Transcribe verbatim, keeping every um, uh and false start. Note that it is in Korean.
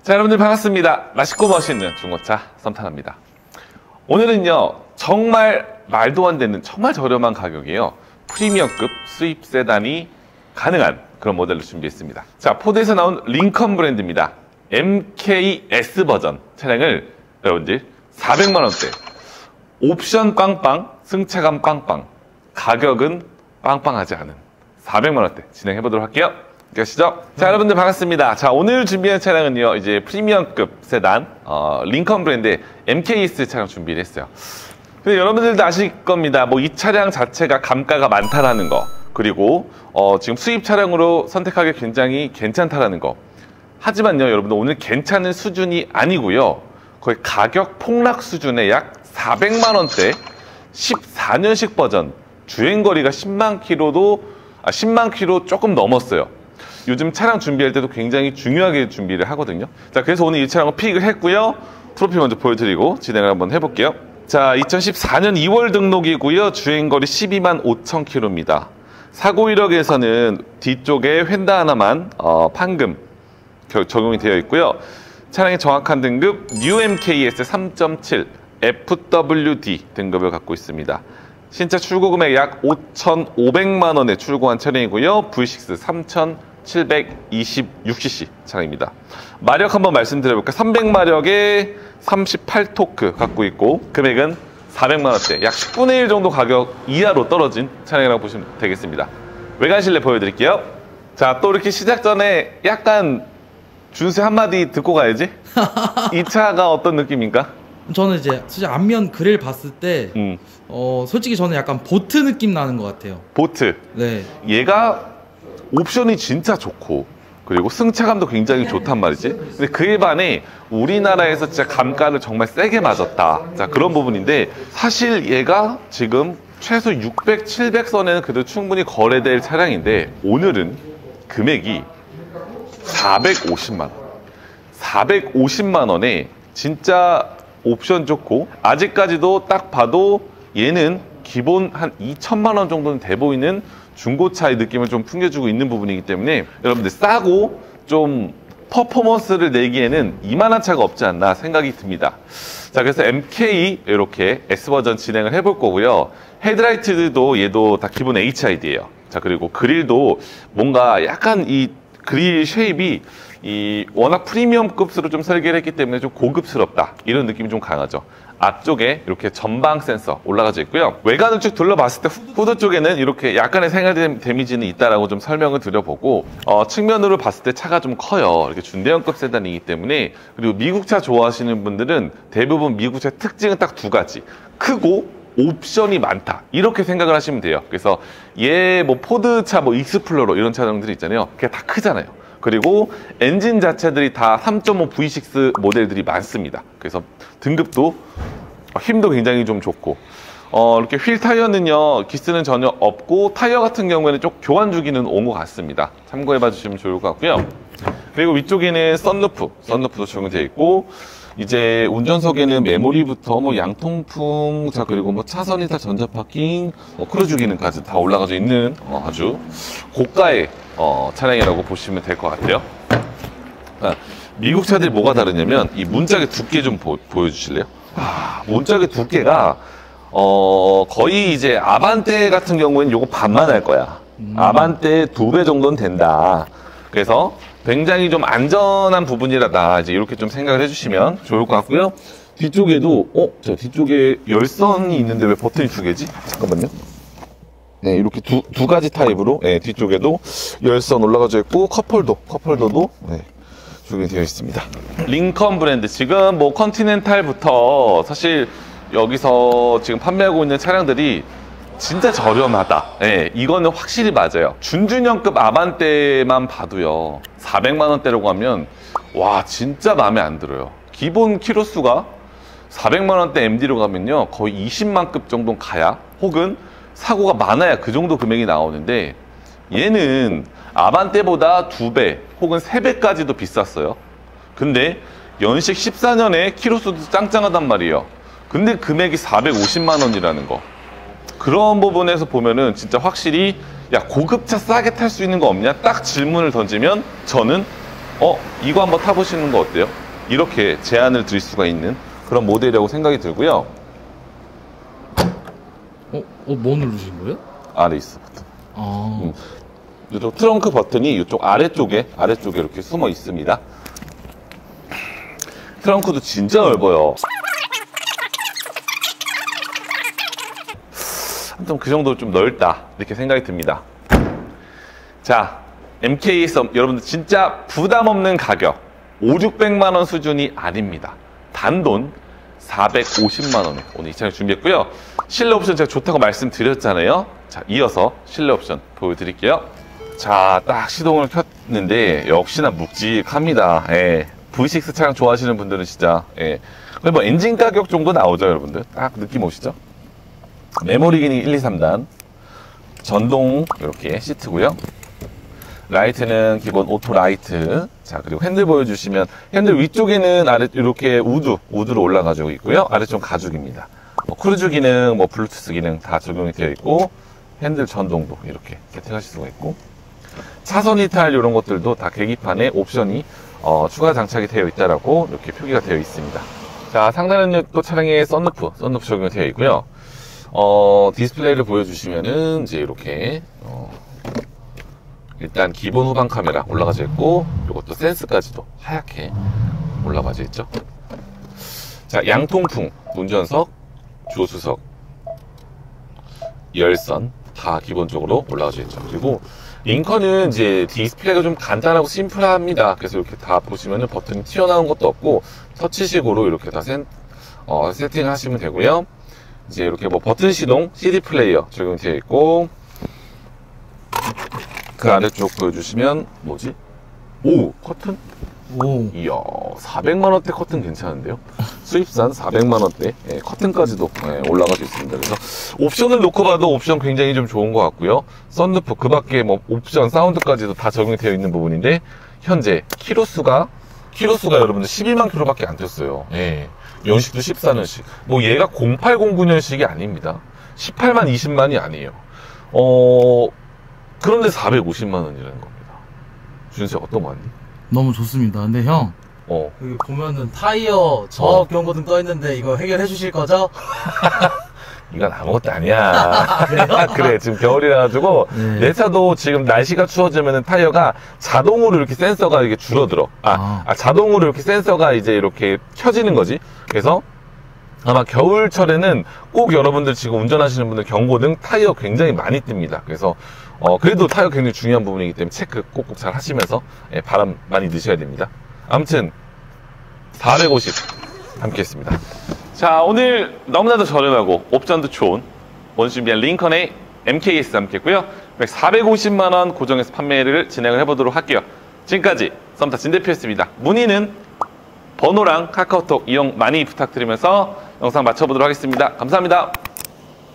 자, 여러분들 반갑습니다. 맛있고 멋있는 중고차 썸타나입니다. 오늘은요, 정말 말도 안 되는 정말 저렴한 가격이에요. 프리미엄급 수입 세단이 가능한 그런 모델로 준비했습니다. 자, 포드에서 나온 링컨 브랜드입니다. 엠케이에스 버전 차량을 여러분들 사백만 원대, 옵션 빵빵, 승차감 빵빵, 가격은 빵빵하지 않은 사백만 원대 진행해 보도록 할게요. 가시죠. 자, 여러분들 반갑습니다. 자, 오늘 준비한 차량은요, 이제 프리미엄급 세단 어, 링컨 브랜드의 엠케이에스 차량 준비를 했어요. 근데 여러분들도 아실 겁니다. 뭐 이 차량 자체가 감가가 많다라는 거, 그리고 어, 지금 수입 차량으로 선택하기 굉장히 괜찮다라는 거. 하지만요, 여러분들 오늘 괜찮은 수준이 아니고요, 거의 가격 폭락 수준의 약 사백만 원대 십사 년식 버전, 주행거리가 십만 킬로도 아, 십만 킬로 조금 넘었어요. 요즘 차량 준비할 때도 굉장히 중요하게 준비를 하거든요. 자, 그래서 오늘 이 차량을 픽을 했고요. 프로필 먼저 보여드리고 진행을 한번 해볼게요. 자, 이천십사 년 이월 등록이고요. 주행거리 십이만 오천 킬로입니다. 사고 이력에서는 뒤쪽에 휀다 하나만 어, 판금 적용이 되어 있고요. 차량의 정확한 등급 뉴 엠케이에스 삼 점 칠 에프더블유디 등급을 갖고 있습니다. 신차 출고 금액 약 오천오백만 원에 출고한 차량이고요. 브이 식스 삼천칠백이십육 씨씨 차량입니다. 마력 한번 말씀드려볼까요? 삼백 마력에 삼십팔 토크 갖고 있고, 금액은 사백만 원대, 약 십분의 일 정도 가격 이하로 떨어진 차량이라고 보시면 되겠습니다. 외관 실내 보여드릴게요. 자, 또 이렇게 시작 전에 약간 준수 한마디 듣고 가야지. 이 차가 어떤 느낌입니까? 저는 이제 솔직히 앞면 그릴 봤을 때 음. 어, 솔직히 저는 약간 보트 느낌 나는 것 같아요. 보트. 네. 얘가 옵션이 진짜 좋고, 그리고 승차감도 굉장히 좋단 말이지. 근데 그에 반해 우리나라에서 진짜 감가를 정말 세게 맞았다. 자, 그런 부분인데, 사실 얘가 지금 최소 육백, 칠백 선에는 그래도 충분히 거래될 차량인데, 오늘은 금액이 사백오십만 원. 사백오십만 원에 진짜 옵션 좋고, 아직까지도 딱 봐도 얘는 기본 한 이천만 원 정도는 돼 보이는 중고차의 느낌을 좀 풍겨주고 있는 부분이기 때문에 여러분들 싸고 좀 퍼포먼스를 내기에는 이만한 차가 없지 않나 생각이 듭니다. 자, 그래서 엠케이 이렇게 S 버전 진행을 해볼 거고요. 헤드라이트도 얘도 다 기본 에이치아이디예요. 자, 그리고 그릴도 뭔가 약간 이 그릴 쉐입이 이 워낙 프리미엄급으로 좀 설계를 했기 때문에 좀 고급스럽다, 이런 느낌이 좀 강하죠. 앞쪽에 이렇게 전방 센서 올라가져 있고요. 외관을 쭉 둘러봤을 때 후드 쪽에는 이렇게 약간의 생활 데미지는 있다라고 좀 설명을 드려보고, 어, 측면으로 봤을 때 차가 좀 커요. 이렇게 준대형급 세단이기 때문에. 그리고 미국차 좋아하시는 분들은 대부분 미국차 특징은 딱 두 가지: 크고 옵션이 많다, 이렇게 생각을 하시면 돼요. 그래서 얘 뭐 포드차 뭐 익스플로러 이런 차량들이 있잖아요. 그게 다 크잖아요. 그리고 엔진 자체들이 다 삼 점 오 브이 식스 모델들이 많습니다. 그래서 등급도 힘도 굉장히 좀 좋고, 어, 이렇게 휠 타이어는요, 기스는 전혀 없고, 타이어 같은 경우에는 좀 교환 주기는 온 것 같습니다. 참고해 봐 주시면 좋을 것 같고요. 그리고 위쪽에는 썬루프, 썬루프도 적용되어 있고, 이제 운전석에는 메모리부터 뭐 양통풍, 자, 그리고 뭐 차선이다, 전자파킹, 뭐 크루즈 기능까지 다 올라가져 있는 어, 아주 고가의 어, 차량이라고 보시면 될 것 같아요. 아, 미국 차들이 뭐가 다르냐면 이 문짝의 두께 좀 보, 보여주실래요? 아, 문짝의 두께가 어, 거의 이제 아반떼 같은 경우에는 요거 반만 할 거야. 음. 아반떼 두 배 정도는 된다. 그래서 굉장히 좀 안전한 부분이라다, 이제 이렇게 좀 생각을 해주시면 좋을 것 같고요. 뒤쪽에도 어, 저 뒤쪽에 열선이 있는데 왜 버튼이 두 개지? 잠깐만요. 네, 이렇게 두, 두 가지 타입으로, 네, 뒤쪽에도 열선 올라가져 있고, 컵홀더, 컵홀더도, 네, 적용이 되어 있습니다. 링컨 브랜드, 지금 뭐 컨티넨탈부터 사실 여기서 지금 판매하고 있는 차량들이 진짜 저렴하다. 네, 이거는 확실히 맞아요. 준준형급 아반떼만 봐도요, 사백만 원대라고 하면 와, 진짜 마음에 안 들어요. 기본 키로수가 사백만 원대 엠디로 가면요, 거의 이십만급 정도 가야, 혹은 사고가 많아야 그 정도 금액이 나오는데, 얘는 아반떼보다 두 배 혹은 세 배까지도 비쌌어요. 근데 연식 십사 년에 키로수도 짱짱하단 말이에요. 근데 금액이 사백오십만 원이라는 거, 그런 부분에서 보면은 진짜 확실히 야, 고급차 싸게 탈 수 있는 거 없냐? 딱 질문을 던지면 저는 어, 이거 한번 타보시는 거 어때요? 이렇게 제한을 드릴 수가 있는 그런 모델이라고 생각이 들고요. 어, 어, 뭐 누르신 거예요? 아래 있어. 아, 음. 이쪽 트렁크 버튼이 이쪽 아래쪽에 아래쪽에 이렇게 숨어 있습니다. 트렁크도 진짜 넓어요. 아무튼 그 정도로 좀 넓다 이렇게 생각이 듭니다. 자, 엠케이에스 여러분들 진짜 부담 없는 가격 오육백만 원 수준이 아닙니다. 단돈 사백오십만 원에 오늘 이 차를 준비했고요. 실내 옵션 제가 좋다고 말씀드렸잖아요. 자, 이어서 실내 옵션 보여드릴게요. 자, 딱 시동을 켰는데 역시나 묵직합니다. 예. 브이 식스 차량 좋아하시는 분들은 진짜 예. 거의 뭐 엔진 가격 정도 나오죠, 여러분들. 딱 느낌 오시죠? 메모리 기능 일, 이, 삼 단 전동 이렇게 시트고요. 라이트는 기본 오토 라이트. 자, 그리고 핸들 보여주시면 핸들 위쪽에는 아래 이렇게 우드 우드로 올라가지고 있고요. 아래쪽 가죽입니다. 뭐 크루즈 기능, 뭐 블루투스 기능 다 적용이 되어 있고 핸들 전동도 이렇게 세팅하실 수가 있고 차선 이탈 이런 것들도 다 계기판에 옵션이 어, 추가 장착이 되어 있다라고 이렇게 표기가 되어 있습니다. 자, 상단에는 또 차량에 썬루프 썬루프 적용이 되어 있고요. 어, 디스플레이를 보여주시면은 이제 이렇게 어, 일단 기본 후방 카메라 올라가져 있고 이것도 센스까지도 하얗게 올라가져 있죠. 자, 양통풍 운전석, 조수석, 열선 다 기본적으로 올라가져 있죠. 그리고 링컨은 이제 디스플레이가 좀 간단하고 심플합니다. 그래서 이렇게 다 보시면은 버튼이 튀어나온 것도 없고 터치식으로 이렇게 다 센, 어, 세팅하시면 되고요. 이제 이렇게 뭐 버튼 시동, 씨디 플레이어 적용이 되어 있고 그 아래쪽 보여주시면 뭐지? 오! 커튼? 오, 이야, 사백만 원대 커튼 괜찮은데요? 수입산 사백만 원대 예, 커튼까지도 예, 올라가고 있습니다. 그래서 옵션을 놓고 봐도 옵션 굉장히 좀 좋은 것 같고요. 썬루프 그 밖에 뭐 옵션 사운드까지도 다 적용이 되어 있는 부분인데 현재 키로수가 키로수가 여러분들 십이만 킬로밖에 안 뛰었어요. 예. 연식도 십사 년식. 뭐 얘가 공팔 공구 년식이 아닙니다. 십팔만 이십만이 아니에요. 어 그런데 사백오십만 원이라는 겁니다. 준수야 어떤 거 같니? 너무 좋습니다. 근데 형, 어. 여기 보면은 타이어 저 어. 경고등 떠 있는데 이거 해결해 주실 거죠? 이건 아무것도 아니야. 그래, 지금 겨울이라 가지고 네. 내 차도 지금 날씨가 추워지면은 타이어가 자동으로 이렇게 센서가 이렇게 줄어들어. 아, 아. 아, 자동으로 이렇게 센서가 이제 이렇게 켜지는 거지. 그래서 아마 겨울철에는 꼭 여러분들 지금 운전하시는 분들 경고등 타이어 굉장히 많이 뜹니다. 그래서 어, 그래도 타이어 굉장히 중요한 부분이기 때문에 체크 꼭꼭 잘 하시면서 예, 바람 많이 넣으셔야 됩니다. 아무튼 사백오십 함께 했습니다. 자, 오늘 너무나도 저렴하고 옵션도 좋은 오늘 준비한 링컨의 엠케이에스 함께 했고요. 사백오십만 원 고정해서 판매를 진행을 해보도록 할게요. 지금까지 썸타 진대표였습니다. 문의는 번호랑 카카오톡 이용 많이 부탁드리면서 영상 마쳐보도록 하겠습니다. 감사합니다.